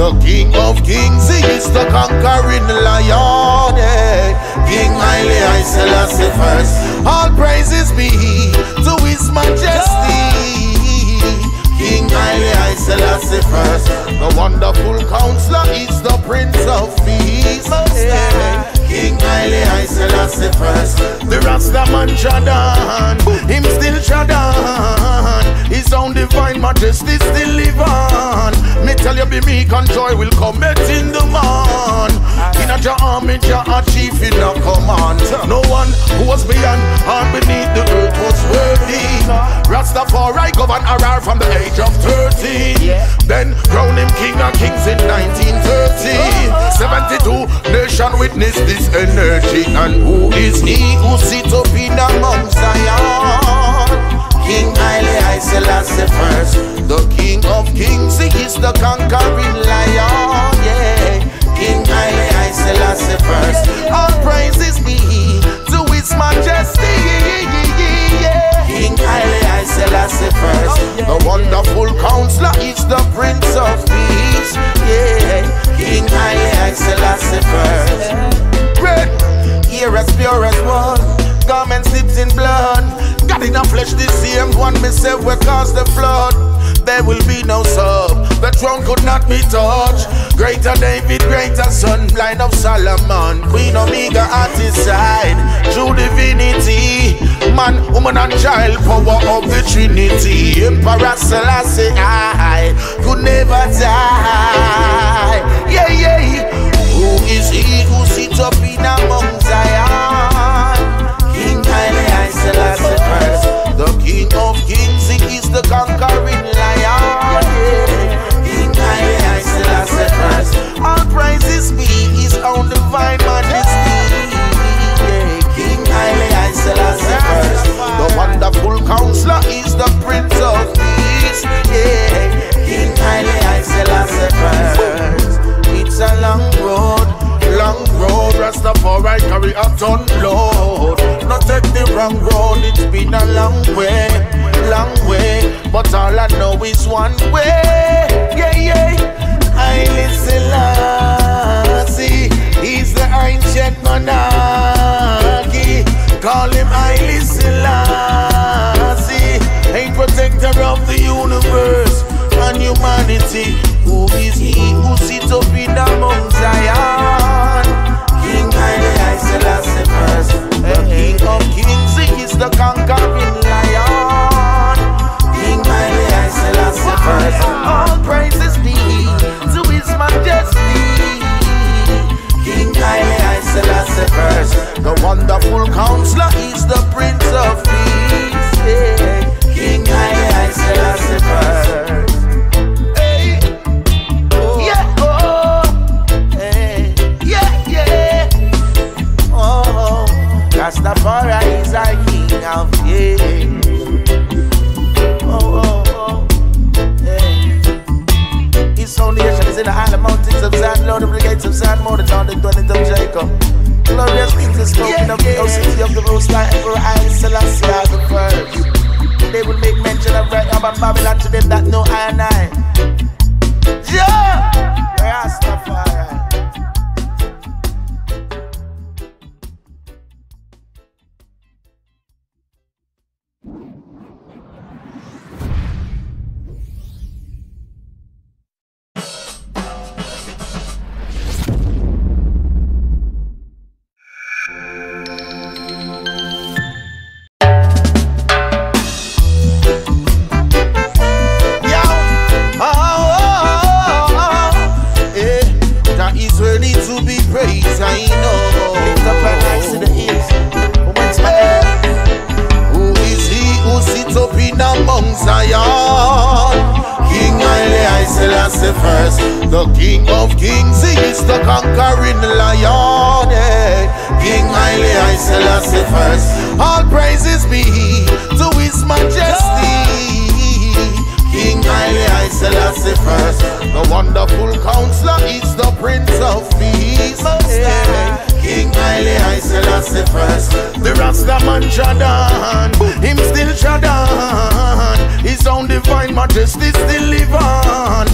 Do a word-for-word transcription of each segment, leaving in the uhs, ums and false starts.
the King of Kings, he is the conquering lion. eh. King Haile I Selassie first. All praises be to his majesty. King Haile I Selassie first. The wonderful counselor is the Prince of Peace. Yeah. King Haile I Selassie first. The Rastaman trod on, him still trod on. His own divine majesty still live on. Me tell you, be meek and joy will come in the morn. In a Jah army, Jah a chief in a command. No one who was beyond or beneath the earth was worthy. Rastafari govern Harar from the age of thirteen. Then crown him king of kings in nineteen thirty. seventy-two nation witness this energy. And who is he who sit up in Mount Zion? King Haile I Selassie first. The King of Kings, he is the conquering lion. Yeah. King Haile I Selassie first. All praises be to his majesty. Yeah. King Haile I Selassie first. The wonderful counselor is the Prince of Peace. Yeah. King Haile I Selassie first. Red, ear as pure as one, garment dipped in blood. God in a flesh, the same one me say we cause the flood. There will be no sub, the throne could not be touched. Greater David, greater son, blind of Solomon, Queen Omega at his side. True divinity, man, woman and child, power of the Trinity. Emperor Selassie I could never die. Yeah, yeah. Who is he who sits up in a Mount Zion? King Haile I Selassie first. The King of Kings, he is the conquering lion. King Haile I Selassie first. All praises be his own divine majesty. King Haile I Selassie first. The wonderful counselor is the Prince of Peace. Yeah. King Haile I Selassie first. It's a long road, long road. Rastafari carry a ton load. Not take the wrong road, it's been a long way, long way. But all I know is one way. Yeah, yeah. Haile Selassie, he's the ancient monarchy. Call him Haile Selassie, a protector of the universe and humanity. Who is he who sits up in the Mount Zion? King Haile I Selassie first. The King of Kings, he is the conquering lion. King Haile I Selassie first. All praises be to his majesty. King Haile I Selassie first. The wonderful counselor is the Prince of Peace. Yeah. King Haile I Selassie first. Rastafari is our King of Kings. Oh, oh, oh, yeah. His foundation is in the island mountains of Zion, Lord of the gates of Zion, more than all the dwellings of Jacob. Glorious things are spoken of the city of the Rooster, Emperor Haile Selassie are the first. They will make mention of right about Babylon to them that know I and I. Yeah! Rastafari. First, the King of Kings, he is the conquering lion. eh. King Haile I Selassie first. All praises be to his majesty. King Haile I Selassie first. The wonderful counselor is the Prince of Peace. Yeah. King Haile I Selassie first. The Rastaman trod on, him still trod on. His own divine majesty still live on. Me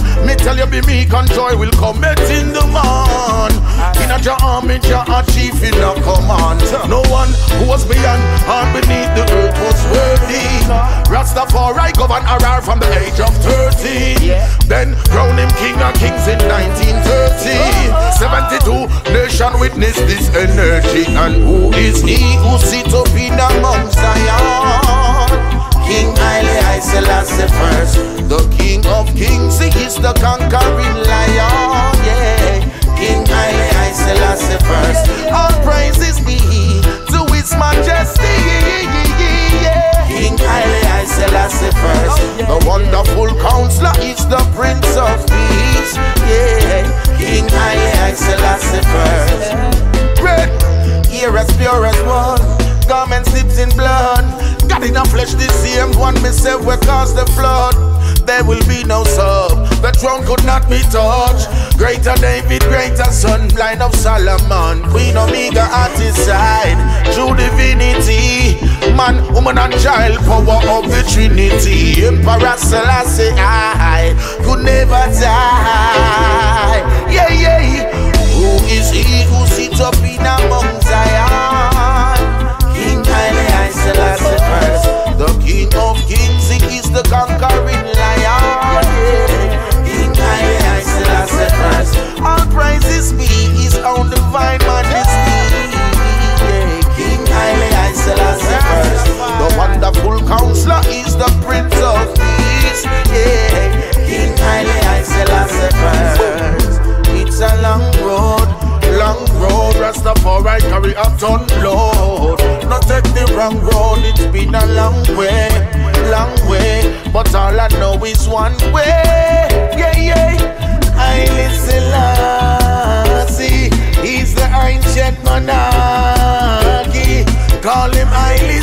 tell you be meek and joy will come met in the man. In a your army, your chief in a command. No one who was beyond or beneath the earth was worthy. Rastafari govern Harar from the age of thirty. Then crown him king of kings in nineteen thirty. seventy-two nation witness this energy. And who is he who sit up in among Zion? King Haile I Selassie first, the king of kings, he is the conquering lion. Yeah, King Haile I Selassie first. All praises be to his majesty. Yeah, King Haile I Selassie first, the wonderful counselor is the prince of peace. Yeah, King Haile I Selassie first. Red, here as pure as one, garment dipped in blood. God in a flesh the same one me say we cause the flood. There will be no sub, the throne could not be touched. Greater David, greater son, blind of Solomon, Queen Omega at his side, true divinity, man, woman and child, power of the Trinity. Emperor Selassie I could never die. Yeah, yeah. Who is he who sits up in among Zion? King Haile I Selassie first, the king of kings, he is the conquering lion. Yeah. King Haile I Selassie first, all praises be his own divine majesty. Yeah. King Haile I Selassie first, the wonderful counselor is the prince of peace. Yeah. King Haile I Selassie first. It's a long road, long road, Rastafari carry a ton load. Not take the wrong road, it's been a long way, long way, but all I know is one way. Yeah, yeah. Haile Selassie, he's the ancient monarchy. Call him Haile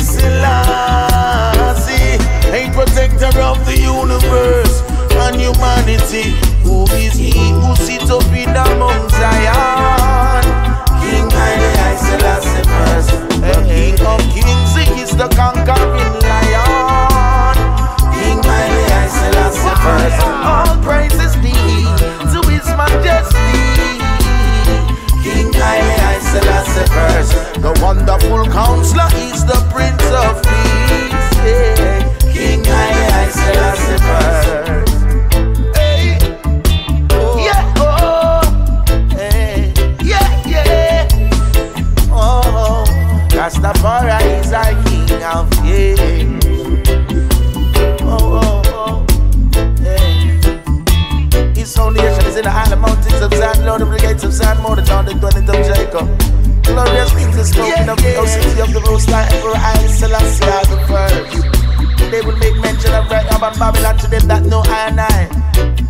Selassie, a protector of the universe and humanity. Who is he who sits up in among Zion? King Haile I Selassie first, the king of kings, he is the conquering lion. King Haile I Selassie first, all praises be to his majesty. King Haile I Selassie first, the wonderful counselor is the prince of peace. Yeah. King Haile I Selassie first. Rastafari is our king of kings. Oh, oh, oh, yeah. His foundation is in the island mountains of Zion, Lord of the gates of Zion, more than all the dwellings of Jacob. Glorious things are spoken of the old city of the Most High Emperor Haile Selassie the first. They will make mention of right up and Babylon to them that know I and I.